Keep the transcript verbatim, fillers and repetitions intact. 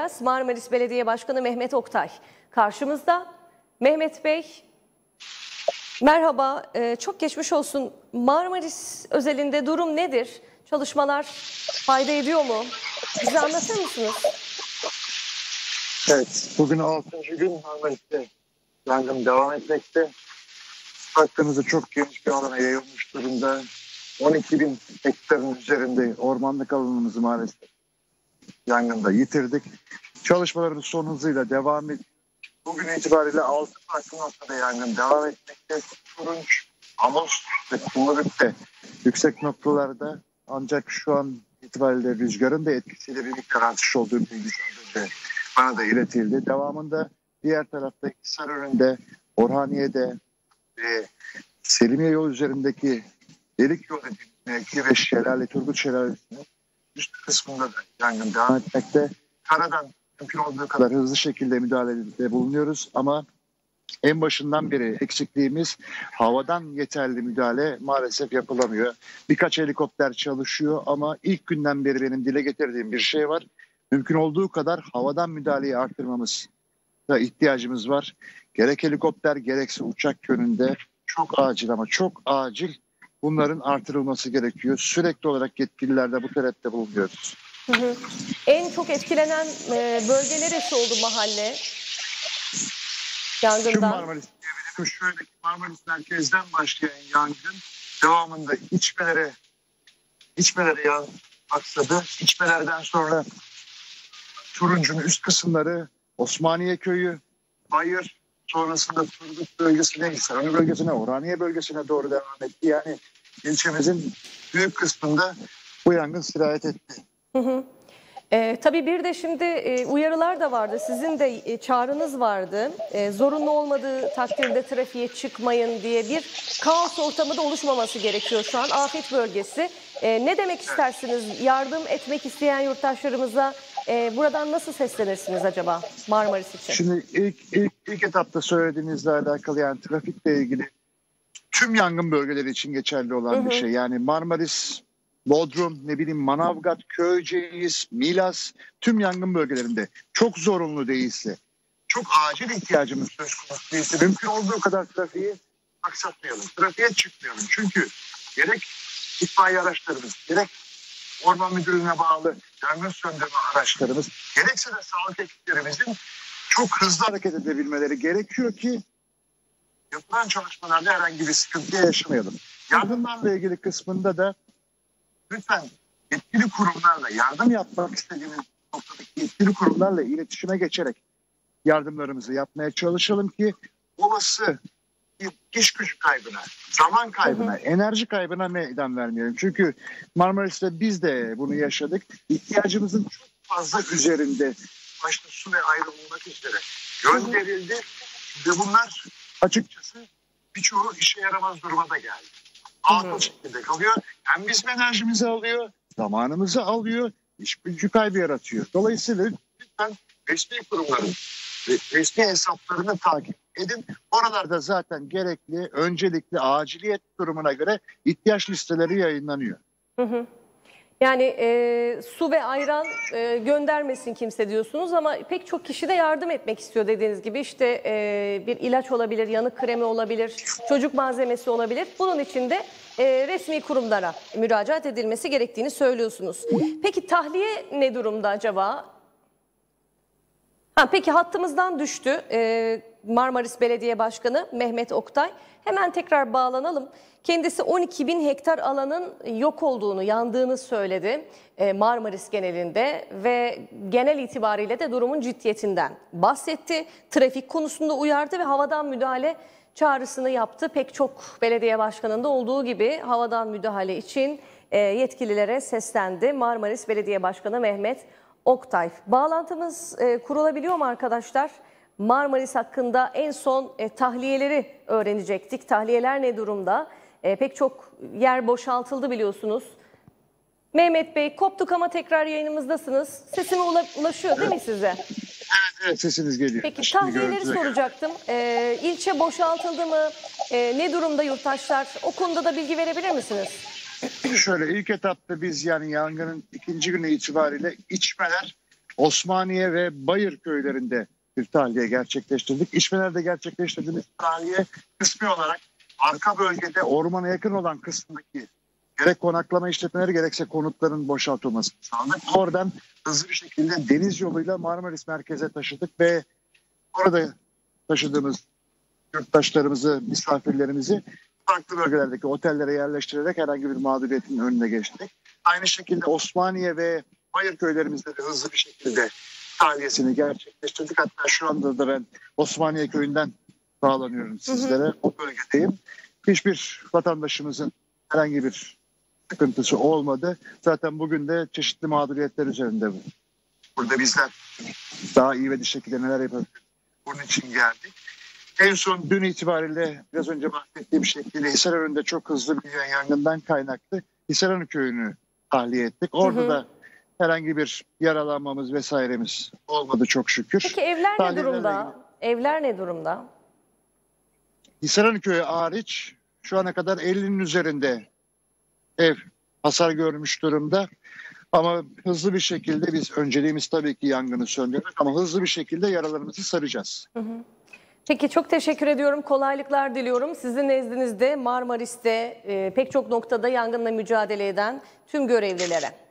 Aras, Marmaris Belediye Başkanı Mehmet Oktay karşımızda. Mehmet Bey, merhaba, ee, çok geçmiş olsun. Marmaris özelinde durum nedir? Çalışmalar fayda ediyor mu? Bize anlatır mısınız? Evet, bugün altıncı gün Marmaris'te yangın devam etmekte. Baktığımızda çok geniş bir alana yayılmış durumda. on iki bin hektarın üzerinde ormanlık alanımızı maalesef yangında yitirdik. Çalışmalarımız son hızıyla devam ediyor. Bugün itibariyle altı farklı noktada yangın devam etmekte. Turunç, Amos ve Kumuruk'ta yüksek noktalarda, ancak şu an itibariyle rüzgarın da etkisiyle bir miktar artış olduğu bilgisi önce bana da iletildi. Devamında diğer tarafta Hisarönü'nde, Orhaniye'de ve Selimiye yol üzerindeki Delik yolu mevki ve Şelale, Turgut Şelalesi'nin üst kısmında da yangın devam etmekte. Karadan mümkün olduğu kadar hızlı şekilde müdahalede bulunuyoruz ama en başından beri eksikliğimiz havadan yeterli müdahale maalesef yapılamıyor. Birkaç helikopter çalışıyor ama ilk günden beri benim dile getirdiğim bir şey var. Mümkün olduğu kadar havadan müdahaleyi arttırmamız da ihtiyacımız var. Gerek helikopter gerekse uçak yönünde çok acil ama çok acil bunların artırılması gerekiyor. Sürekli olarak yetkililerde bu talepte bulunuyoruz. Hı hı. En çok etkilenen bölge neresi oldu mahalle yangından? Tüm Marmaris diyebilirim. Şöyle Marmaris merkezden başlayan yangın devamında içmelere içmelere yan aksadı. İçmelerden sonra Turuncu'nun üst kısımları, Osmaniye Köyü, Bayır, sonrasında Turgut bölgesine, Hisarönü bölgesine, Orhaniye bölgesine doğru devam etti. Yani ilçemizin büyük kısmında bu yangın sirayet etti. Hı hı. E, tabii bir de şimdi e, uyarılar da vardı. Sizin de e, çağrınız vardı. E, zorunlu olmadığı takdirde trafiğe çıkmayın diye bir kaos ortamı da oluşmaması gerekiyor şu an. Afet bölgesi. E, ne demek istersiniz? Yardım etmek isteyen yurttaşlarımıza e, buradan nasıl seslenirsiniz acaba Marmaris için? Şimdi ilk, ilk, ilk etapta söylediğinizle alakalı, yani trafikle ilgili tüm yangın bölgeleri için geçerli olan hı hı. bir şey. Yani Marmaris, Bodrum, ne bileyim Manavgat, Köyceğiz, Milas, tüm yangın bölgelerinde çok zorunlu değilse, çok acil ihtiyacımız söz konusu değilse mümkün olduğu kadar trafiği aksatmayalım. Trafiğe çıkmayalım. Çünkü gerek itfaiye araçlarımız, gerek orman müdürlüğüne bağlı yangın söndürme araçlarımız, gerekse de sağlık ekiplerimizin çok hızlı hareket edebilmeleri gerekiyor ki yapılan çalışmalarda herhangi bir sıkıntı yaşamayalım. Yangınlarla ilgili kısmında da lütfen yetkili kurumlarla, yardım yapmak istediğimiz noktadaki yetkili kurumlarla iletişime geçerek yardımlarımızı yapmaya çalışalım ki olası bir iş gücü kaybına, zaman kaybına, hı hı. enerji kaybına meydan vermeyelim. Çünkü Marmaris'te biz de bunu yaşadık. İhtiyacımızın çok fazla üzerinde, başta su ve ayrılmak üzere gönderildi ve bunlar açıkçası birçoğu işe yaramaz duruma da geldi. Atıl şekilde kalıyor. Hem bizim enerjimizi alıyor, zamanımızı alıyor, iş gücü kaybı yaratıyor. Dolayısıyla lütfen resmi kurumların resmi hesaplarını takip edin. Oralarda zaten gerekli, öncelikli aciliyet durumuna göre ihtiyaç listeleri yayınlanıyor. Hı hı. Yani e, su ve ayran e, göndermesin kimse diyorsunuz ama pek çok kişi de yardım etmek istiyor dediğiniz gibi. İşte e, bir ilaç olabilir, yanık kremi olabilir, çocuk malzemesi olabilir. Bunun için de e, resmi kurumlara müracaat edilmesi gerektiğini söylüyorsunuz. Peki tahliye ne durumda acaba? Ha, peki hattımızdan düştü e, Marmaris Belediye Başkanı Mehmet Oktay. Hemen tekrar bağlanalım. Kendisi on iki bin hektar alanın yok olduğunu, yandığını söyledi e, Marmaris genelinde ve genel itibariyle de durumun ciddiyetinden bahsetti. Trafik konusunda uyardı ve havadan müdahale çağrısını yaptı. Pek çok belediye başkanında olduğu gibi havadan müdahale için e, yetkililere seslendi Marmaris Belediye Başkanı Mehmet Oktay. Bağlantımız e, kurulabiliyor mu arkadaşlar? Marmaris hakkında en son e, tahliyeleri öğrenecektik. Tahliyeler ne durumda? E, pek çok yer boşaltıldı biliyorsunuz. Mehmet Bey, koptuk ama tekrar yayınımızdasınız. Sesim ula ulaşıyor değil mi size? Evet, evet, sesiniz geliyor. Peki Şimdi tahliyeleri soracaktım. E, ilçe boşaltıldı mı? E, ne durumda yurttaşlar? O konuda da bilgi verebilir misiniz? Şöyle ilk etapta biz yani yangının ikinci günü itibariyle içmeler Osmaniye ve Bayır köylerinde bir tahliye gerçekleştirdik. İşmeler'de gerçekleştirdiğimiz tahliye kısmi olarak arka bölgede ormana yakın olan kısımdaki gerek konaklama işletmeleri gerekse konutların boşaltılmasını sağladık. Oradan hızlı bir şekilde deniz yoluyla Marmaris merkeze taşıdık ve orada taşıdığımız yurttaşlarımızı, misafirlerimizi farklı bölgelerdeki otellere yerleştirerek herhangi bir mağduriyetin önüne geçtik. Aynı şekilde Osmaniye ve Bayır köylerimizde de hızlı bir şekilde tahliyesini gerçekleştirdik. Hatta şu anda da ben Osmaniye köyünden bağlanıyorum sizlere. Hı hı. O bölgedeyim. Hiçbir vatandaşımızın herhangi bir sıkıntısı olmadı. Zaten bugün de çeşitli mağduriyetler üzerinde bu. Burada bizler daha iyi ve bir şekilde neler yapabiliriz? Bunun için geldik. En son dün itibariyle biraz önce bahsettiğim şekilde Hisarönü'nde çok hızlı büyüyen yangından kaynaklı Hisarönü köyünü tahliye ettik. Orada hı hı. da herhangi bir yaralanmamız vesairemiz olmadı çok şükür. Peki evler ne durumda? Evler ne durumda? Hisarönü köyü hariç şu ana kadar ellinin üzerinde ev hasar görmüş durumda. Ama hızlı bir şekilde biz önceliğimiz tabii ki yangını söndürmek ama hızlı bir şekilde yaralarımızı saracağız. Hı hı. Peki çok teşekkür ediyorum. Kolaylıklar diliyorum. Sizin nezdinizde Marmaris'te e, pek çok noktada yangınla mücadele eden tüm görevlilere.